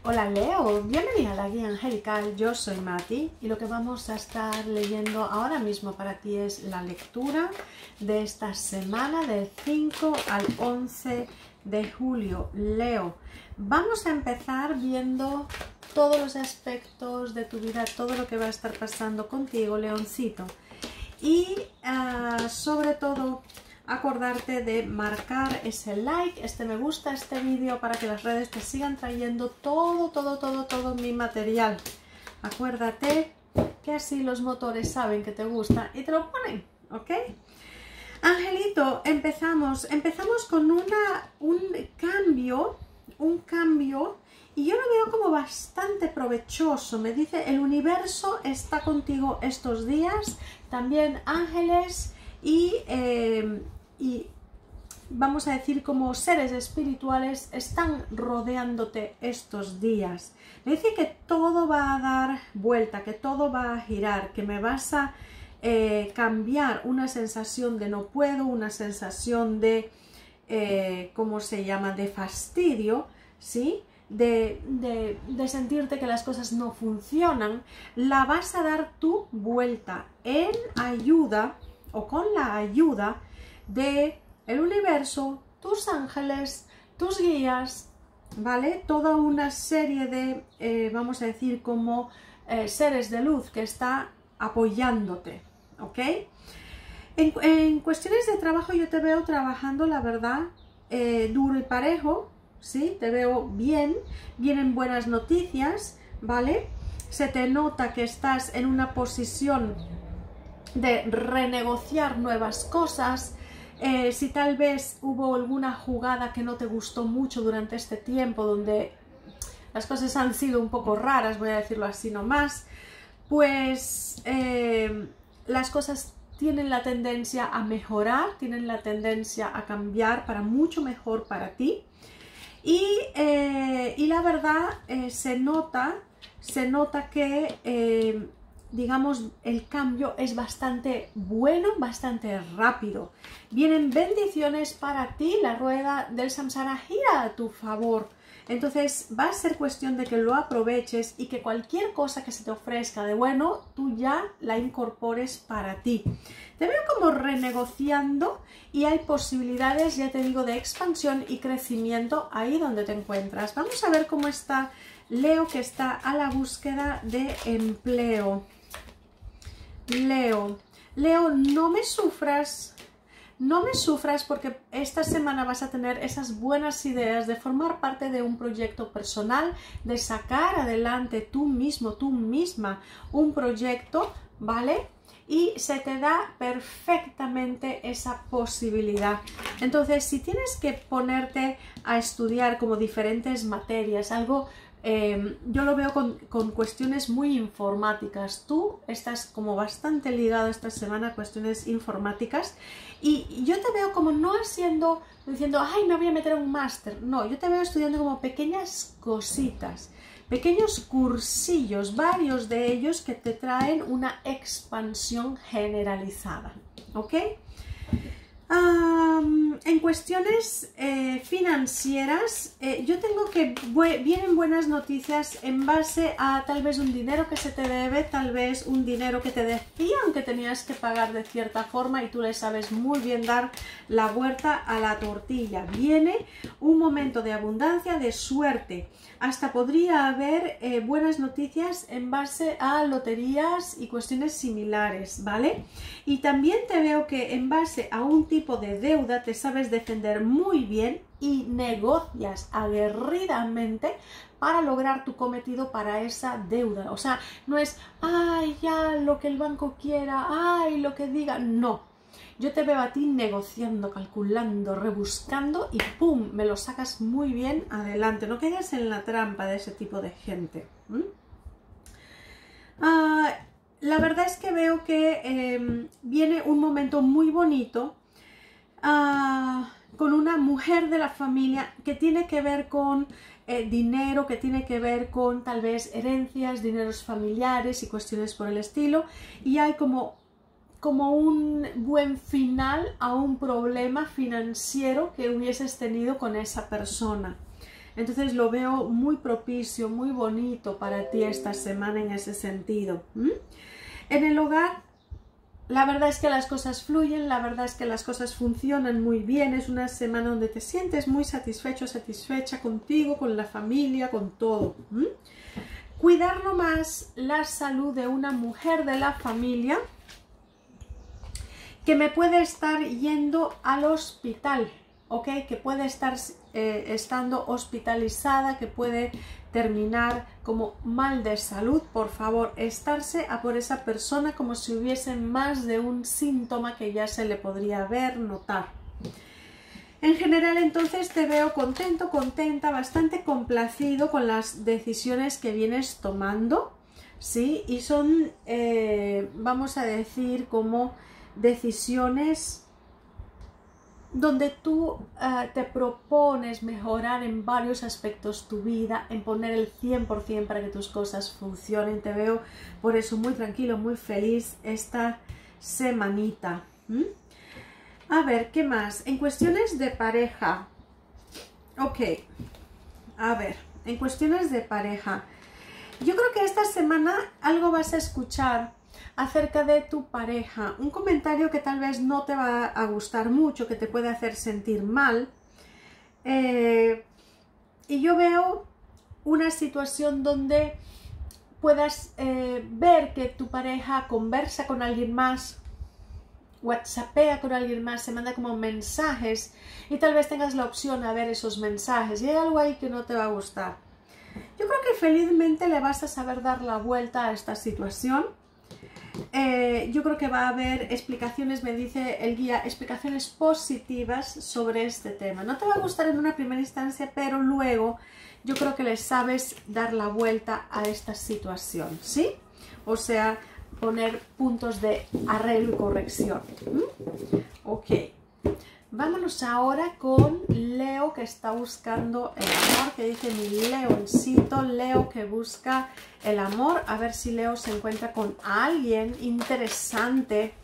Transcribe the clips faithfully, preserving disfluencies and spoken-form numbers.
Hola Leo, bienvenida a la guía angelical, yo soy Mati y lo que vamos a estar leyendo ahora mismo para ti es la lectura de esta semana del cinco al once de julio. Leo, vamos a empezar viendo todos los aspectos de tu vida, todo lo que va a estar pasando contigo, Leoncito, y uh, sobre todo acordarte de marcar ese like, este me gusta a este vídeo para que las redes te sigan trayendo todo, todo, todo, todo mi material. Acuérdate que así los motores saben que te gusta y te lo ponen, ¿ok? Angelito, empezamos, empezamos con una, un cambio, un cambio y yo lo veo como bastante provechoso. Me dice el universo está contigo estos días, también ángeles y, eh, y vamos a decir como seres espirituales están rodeándote estos días. Me dice que todo va a dar vuelta, que todo va a girar, que me vas a eh, cambiar una sensación de no puedo, una sensación de, eh, ¿cómo se llama?, de fastidio, ¿sí?, de, de, de sentirte que las cosas no funcionan, la vas a dar tu vuelta en ayuda o con la ayuda de el universo, tus ángeles, tus guías, ¿vale? Toda una serie de, eh, vamos a decir, como eh, seres de luz que está apoyándote, ¿ok? En, en cuestiones de trabajo yo te veo trabajando, la verdad, eh, duro y parejo, ¿sí? Te veo bien, vienen buenas noticias, ¿vale? Se te nota que estás en una posición de renegociar nuevas cosas. Eh, si tal vez hubo alguna jugada que no te gustó mucho durante este tiempo, donde las cosas han sido un poco raras, voy a decirlo así nomás, pues eh, las cosas tienen la tendencia a mejorar, tienen la tendencia a cambiar para mucho mejor para ti. Y, eh, y la verdad eh, se nota, se nota que eh, digamos, el cambio es bastante bueno, bastante rápido. Vienen bendiciones para ti, la rueda del samsara gira a tu favor. Entonces va a ser cuestión de que lo aproveches y que cualquier cosa que se te ofrezca de bueno, tú ya la incorpores para ti. Te veo como renegociando y hay posibilidades, ya te digo, de expansión y crecimiento ahí donde te encuentras. Vamos a ver cómo está Leo, que está a la búsqueda de empleo. Leo, Leo, no me sufras, no me sufras porque esta semana vas a tener esas buenas ideas de formar parte de un proyecto personal, de sacar adelante tú mismo, tú misma, un proyecto, ¿vale? Y se te da perfectamente esa posibilidad. Entonces, si tienes que ponerte a estudiar como diferentes materias, algo... Eh, yo lo veo con, con cuestiones muy informáticas. Tú estás como bastante ligado esta semana a cuestiones informáticas y yo te veo como no haciendo, diciendo, ay, me voy a meter a un máster. No, yo te veo estudiando como pequeñas cositas, pequeños cursillos, varios de ellos que te traen una expansión generalizada, ¿ok? Um, en cuestiones eh, financieras, eh, yo tengo que bu vienen buenas noticias en base a tal vez un dinero que se te debe, tal vez un dinero que te decían que tenías que pagar de cierta forma y tú le sabes muy bien dar la vuelta a la tortilla. Viene un momento de abundancia, de suerte. Hasta podría haber eh, buenas noticias en base a loterías y cuestiones similares, ¿vale? Y también te veo que en base a un tipo de deuda te sabes defender muy bien y negocias aguerridamente para lograr tu cometido para esa deuda. O sea, no es, ay, ya, lo que el banco quiera, ay, lo que diga, no. Yo te veo a ti negociando, calculando, rebuscando y ¡pum! Me lo sacas muy bien adelante. No caigas en la trampa de ese tipo de gente. ¿Mm? Uh, la verdad es que veo que eh, viene un momento muy bonito uh, con una mujer de la familia que tiene que ver con eh, dinero, que tiene que ver con tal vez herencias, dineros familiares y cuestiones por el estilo. Y hay como... como un buen final a un problema financiero que hubieses tenido con esa persona. Entonces lo veo muy propicio, muy bonito para ti esta semana en ese sentido. ¿Mm? En el hogar, la verdad es que las cosas fluyen, la verdad es que las cosas funcionan muy bien. Es una semana donde te sientes muy satisfecho, satisfecha contigo, con la familia, con todo. ¿Mm? Cuidar nomás la salud de una mujer de la familia que me puede estar yendo al hospital, ¿ok? Que puede estar eh, estando hospitalizada, que puede terminar como mal de salud. Por favor, estarse a por esa persona como si hubiese más de un síntoma que ya se le podría ver, notar. En general, entonces, te veo contento, contenta, bastante complacido con las decisiones que vienes tomando, ¿sí? Y son, eh, vamos a decir, como decisiones donde tú uh, te propones mejorar en varios aspectos tu vida, en poner el cien por cien para que tus cosas funcionen. Te veo por eso muy tranquilo, muy feliz esta semanita. ¿Mm? A ver, ¿qué más? En cuestiones de pareja. Ok, a ver, en cuestiones de pareja. Yo creo que esta semana algo vas a escuchar acerca de tu pareja, un comentario que tal vez no te va a gustar mucho, que te puede hacer sentir mal, eh, y yo veo una situación donde puedas eh, ver que tu pareja conversa con alguien más, whatsappea con alguien más, se manda como mensajes y tal vez tengas la opción a ver esos mensajes y hay algo ahí que no te va a gustar. Yo creo que felizmente le vas a saber dar la vuelta a esta situación. Eh, yo creo que va a haber explicaciones, me dice el guía, explicaciones positivas sobre este tema. No te va a gustar en una primera instancia, pero luego yo creo que le sabes dar la vuelta a esta situación, ¿sí? O sea, poner puntos de arreglo y corrección. ¿Mm? Ok. Vámonos ahora con Leo, que está buscando el amor, que dice mi leoncito, Leo que busca el amor. A ver si Leo se encuentra con alguien interesante.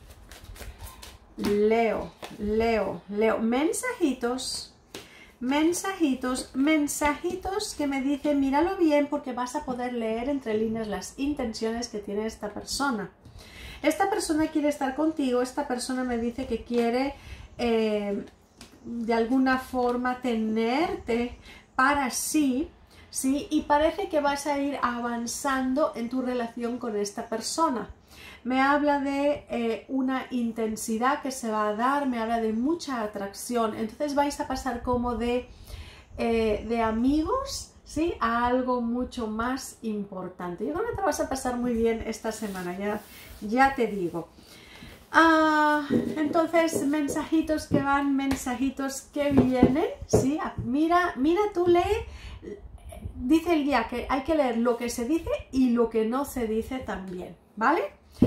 Leo, Leo, Leo. Mensajitos, mensajitos, mensajitos que me dicen, míralo bien porque vas a poder leer entre líneas las intenciones que tiene esta persona. Esta persona quiere estar contigo, esta persona me dice que quiere... Eh, de alguna forma tenerte para sí, ¿sí? Y parece que vas a ir avanzando en tu relación con esta persona. Me habla de eh, una intensidad que se va a dar, me habla de mucha atracción, entonces vais a pasar como de, eh, de amigos, ¿sí? A algo mucho más importante. Yo creo que te vas a pasar muy bien esta semana, ya, ya te digo. Ah, entonces, mensajitos que van, mensajitos que vienen, ¿sí? Mira, mira tú lee, dice el guía que hay que leer lo que se dice y lo que no se dice también, ¿vale?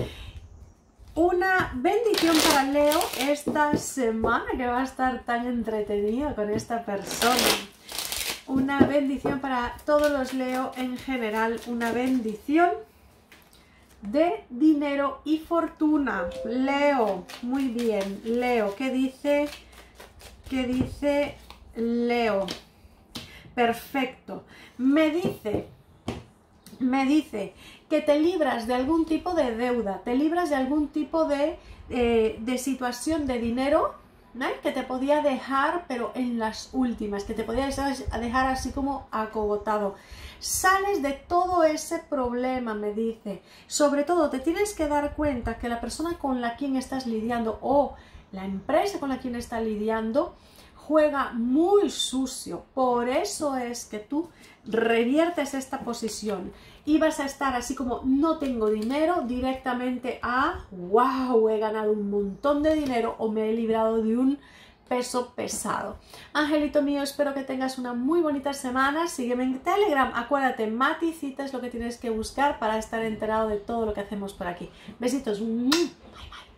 Una bendición para Leo esta semana, que va a estar tan entretenido con esta persona. Una bendición para todos los Leo en general, una bendición de dinero y fortuna. Leo, muy bien. Leo, ¿qué dice? ¿Qué dice Leo? Perfecto. Me dice, me dice que te libras de algún tipo de deuda, te libras de algún tipo de, eh, de situación de dinero, ¿no? Que te podía dejar, pero en las últimas, que te podía dejar así como acogotado. Sales de todo ese problema, me dice. Sobre todo, te tienes que dar cuenta que la persona con la quien estás lidiando o la empresa con la quien estás lidiando juega muy sucio. Por eso es que tú reviertes esta posición y vas a estar así como no tengo dinero directamente a wow, he ganado un montón de dinero o me he librado de un peso pesado. Angelito mío, espero que tengas una muy bonita semana. Sígueme en Telegram. Acuérdate, Maticita es lo que tienes que buscar para estar enterado de todo lo que hacemos por aquí. Besitos. Bye, bye.